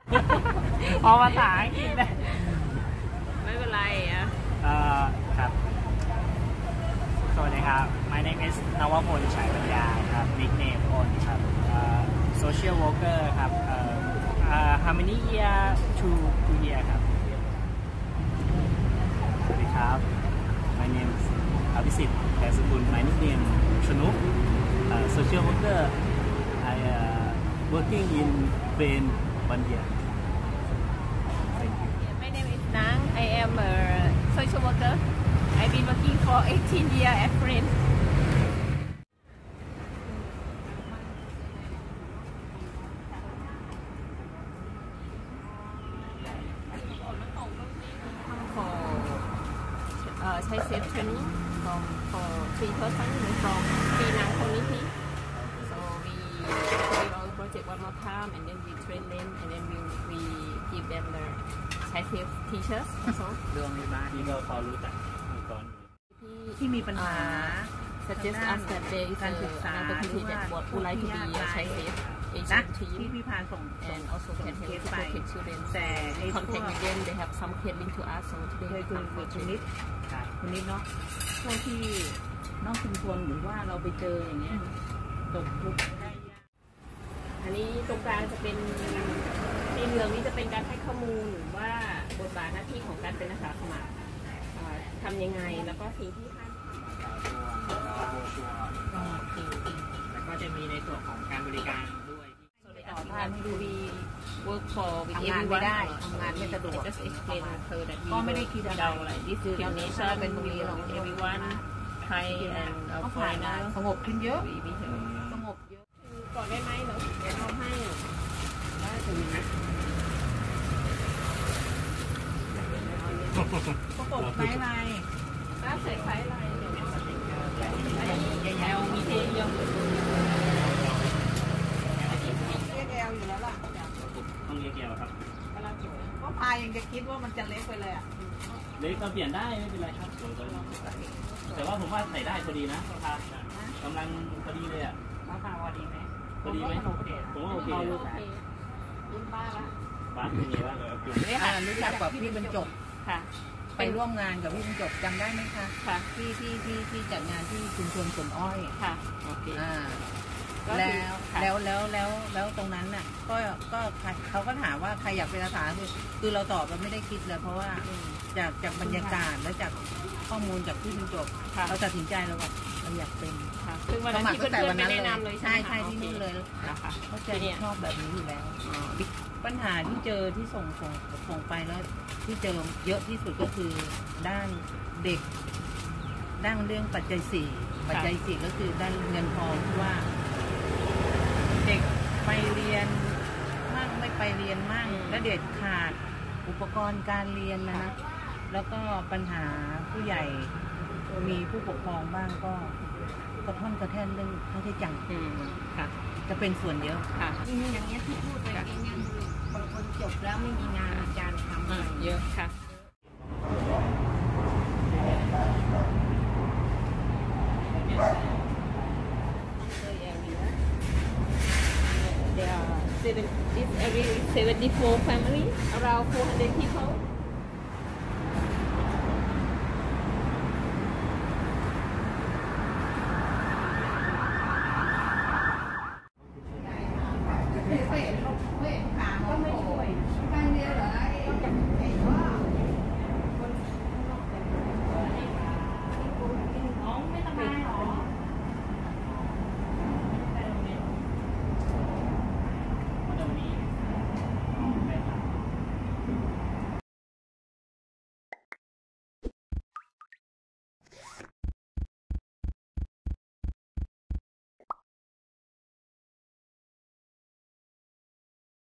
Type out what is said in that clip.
พอภาษาอังกฤษเลยไม่เป็นไรอ่ะครับสวัสดีครับ My name is นวพลฉายปัญญาครับ nickname พลครับsocial worker ครับhow many year two year ครับสวัสดีครับ My name is อภิสิทธิ์แพรสกุล My nickname ชนุกsocial worker I working in Spain 1 year. Thank you. My name is Nang. I am a social worker. I've been working for 18 years at Friends. Child safe training for 3 persons from Penang community. So we carry out the project one more time, and then we train them, and then we give them the child safe teachers also. เรื่องในบ้านที่เราพอรู้จักองค์กรที่มีปัญหา suggest us that there is another community that would like to be a child safe Asian team, ที่พี่พานส่ง and also can help to protect children. แต่ใน contact with them, they have some case linked to us, so เค today ย we คุย come กับ for คุณนิ training. ดเนาะพวกที่นอกชุมชนหรือว่าเราไปเจออย่างเงี้ยตกทุกข์ได้ยากอันนี้ตรงกลางจะเป็นสีเหลืองนี้จะเป็นการให้ข้อมูลว่าบทบาทหน้าที่ของการเป็นอาสาสมัครทำยังไงแล้วก็สิ่งที่ท่านแล้วก็จะมีในส่วนของการบริการด้วยต่อท่านดูดี work for with ทำงานไม่ได้ทำงานไม่สะดวก just explain her that ก็ไม่ได้คิดอะไร this is the nation เป็นตรงนี้ของ everyone Thai and ก็ผ่านมาสงบขึ้นเยอะสงบเยอะก่อนได้ไหมเนาะเดี๋ยวทำให้ได้ถึงประกบไม้ลายถ้าใส่ไฟลายเดี๋ยวแอลมีเทเยอะเรียกแอลอยู่แล้วล่ะต้องเรียกแอลครับก็พายังจะคิดว่ามันจะเล็กไปเลยอ่ะเล็กเราเปลี่ยนได้ไม่เป็นไรครับแต่ว่าผมว่าใส่ได้พอดีนะราคากำลังพอดีเลยอ่ะราคาพอดีไหมพอดีไหมผมว่าโอเครุ่นป้าละป้าเป็นไงบ้างรู้จักกับพี่บรรจบค่ะไปร่วมงานกับพี่บรรจบจำได้ไหมคะค่ะที่จัดงานที่ชุมชนสวนอ้อยค่ะโอเคแล้วตรงนั้นน่ะก็เขาก็ถามว่าใครอยากเป็นอาสาคือเราตอบเราไม่ได้คิดเลยเพราะว่าจากบรรยากาศและจากข้อมูลจากพี่บรรจบเราตัดสินใจเราว่าเราอยากเป็นสมัครตั้งแต่วันนั้นเลยใช่ที่นู่นเลยเขาใจชอบแบบนี้อยู่แล้วปัญหาที่เจอที่ส่งไปแล้วที่เจอเยอะที่สุดก็คือด้านเด็กด้านเรื่องปัจจัย4ก็คือด้านเงินทองที่ว่าเด็กไปเรียนมากไม่ไปเรียนมากและเด็กขาดอุปกรณ์การเรียนนะแล้วก็ปัญหาผู้ใหญ่มีผู้ปกครองบ้างก็กระท่อนกระแท่นเรื่องค่าใช้จ่ายค่ะจะเป็นส่วนเยอะค่ะอย่างเงี้ยที่พูดไปเองเนี่ยบางคนจบแล้วไม่มีงานอาจารย์ทำเยอะค่ะ There are 74 families, around 400 people.